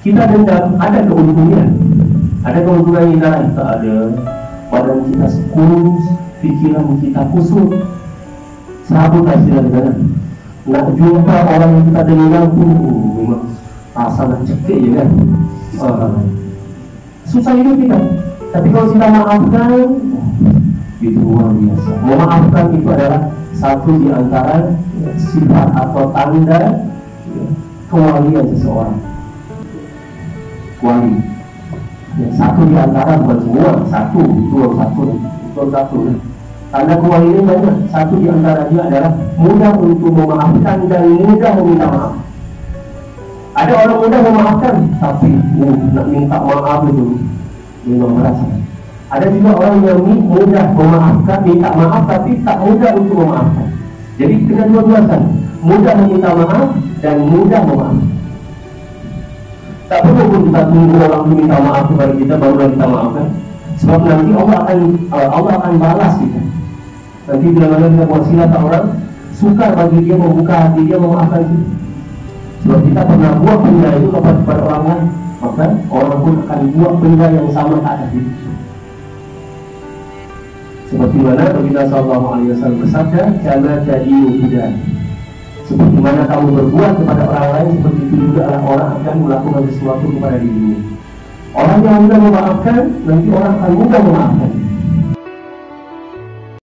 Kita dendam, ada keuntungan. Ada keuntungan kita ada badan kita kurus, pikiran kita kusut, sabut hasilnya kan. Nak jumpa orang yang kita dendam pun memang rasanya cekik ya kan. Susah hidup kita. Tapi kalau kita maafkan, itu luar biasa. Memaafkan itu adalah satu di antara sifat atau tanda kewalian seseorang. Wali. Ya, satu di antara, bukan semua, satu. Tanda kewalian banyak. Satu di antaranya adalah mudah untuk memaafkan dan mudah meminta maaf. Ada orang mudah memaafkan, tapi nak minta maaf itu memang merasa. Ada juga orang yang mudah memaafkan, minta maaf, tapi tak mudah untuk memaafkan. Jadi kena dua-duanya, mudah meminta maaf dan mudah memaafkan. Tak perlu pun kita tunggu orang itu minta maaf kepada kita baru kita maafkan. Sebab nanti Allah akan balas kita. Nanti bila mana kita buat silap orang, sukar bagi dia membuka hati dia memaafkan kita. Sebab kita pernah buat benda itu kepada orang lain, maka orang pun akan buat benda yang sama ke atas itu. Seperti mana Nabi Sallallahu Alaihi Wasallam bersabda, "Kama tadinu tudan." Seperti mana kamu berbuat kepada orang lain, seperti itu juga orang akan melakukan sesuatu kepada dirimu. Orang yang mudah memaafkan, nanti orang akan mudah memaafkan.